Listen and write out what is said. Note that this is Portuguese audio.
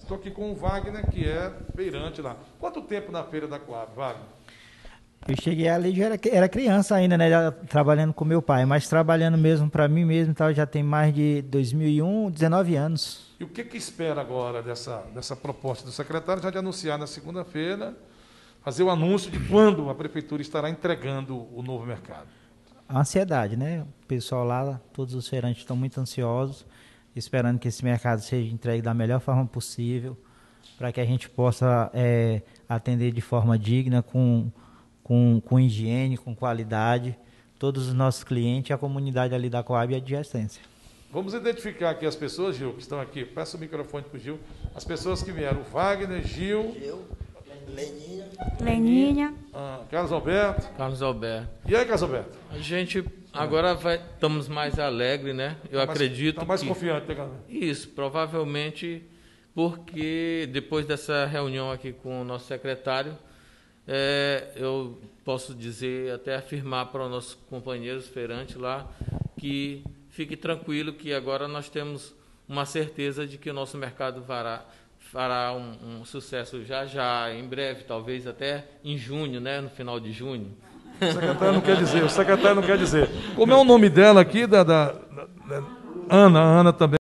Estou aqui com o Wagner, que é feirante lá. Quanto tempo na feira da Coab, Wagner? Eu cheguei ali, já era criança ainda, né? Já trabalhando com meu pai, mas trabalhando mesmo para mim mesmo, tal, já tem mais de 2001, 19 anos. E o que espera agora dessa proposta do secretário, já de anunciar na segunda-feira, fazer o anúncio de quando a prefeitura estará entregando o novo mercado? A ansiedade, né? O pessoal lá, todos os feirantes estão muito ansiosos, esperando que esse mercado seja entregue da melhor forma possível, para que a gente possa atender de forma digna, com higiene, com qualidade, todos os nossos clientes e a comunidade ali da Coab e adjacência. Vamos identificar aqui as pessoas, Gil, que estão aqui. Peça o microfone para o Gil. As pessoas que vieram, o Wagner, Gil, Leninha. Carlos Alberto. Carlos Alberto. E aí, Carlos Alberto? A gente agora estamos mais alegres, né? Eu acredito Está mais que... confiante, né, Carlos? Isso, provavelmente porque depois dessa reunião aqui com o nosso secretário, eu posso dizer, até afirmar para os nossos companheiros feirantes lá, que fique tranquilo que agora nós temos uma certeza de que o nosso mercado fará um sucesso já, em breve, talvez até em junho, né? No final de junho. O secretário não quer dizer. Como é o nome dela aqui, Ana também.